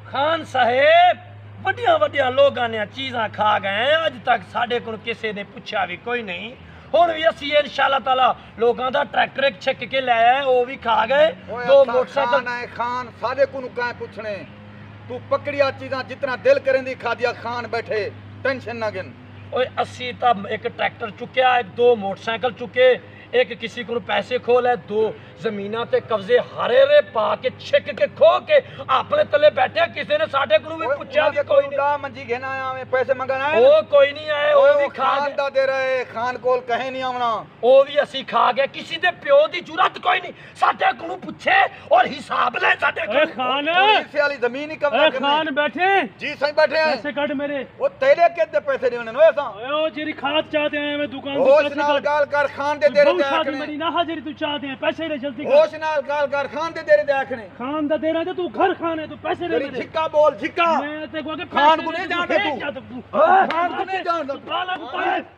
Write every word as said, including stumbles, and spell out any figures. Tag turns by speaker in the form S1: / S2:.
S1: खान साहेब वड्डिया वड्डिया लोगों ने चीज़ां खा गए अज तक साढ़े को किसी ने पूछा भी कोई नहीं। हुण भी असी इंशाअल्लाह ताला लोगों का ट्रैक्टर एक छिक के ले आए वो भी खा गए। दो मोटरसाइकिल
S2: खान है खान सारे को कह पूछने तू पकड़िया चीज़ां जितना दिल करें दी खा दिया खान बैठे टेंशन ना गिन।
S1: ओए अस्सी तब एक ट्रैक्टर चुकया एक दो मोटरसाइकिल चुके एक किसी को पैसे खोल है दो जमीना ते कब्जे हरे रे पा के छिक के खो के अपने तले बैठे किसी ने साडे को भी पूछा भी कोई नहीं।
S2: मंजी घेना आया में पैसे मंगना है
S1: ओ कोई नहीं आए ओ भी खा
S2: खान दा दे रहे खान कोल कहे नहीं आवना
S1: ओ भी असी खा गए किसी दे प्यो दी जुरत कोई नहीं साडे को पूछे और हिसाब ले साडे को।
S3: खान
S2: इसे वाली जमीन ही कब्जा करनी।
S3: खान बैठे
S2: जी सही बैठे हैं
S3: पैसे कट मेरे
S2: ओ तेरे के दे पैसे देने नो ऐसा
S3: ओ जेरी खाद चाहते हैं मैं दुकान पे
S2: होश
S3: पैसे
S2: नाल गाल कर खान दे दे रे
S3: शादी मेरी ना हाजिरी तू चाहते हैं पैसे ले जल्दी कर।
S2: होश नाल गाल कर खान दे दे रे देखने
S3: खान दा दे रहा है तू घर खान है तू पैसे ले मेरे
S2: झिक्का बोल झिक्का
S3: मैं ते को के
S2: खान को नहीं जानते तू
S3: तू
S2: खान को नहीं जानता
S3: बाला को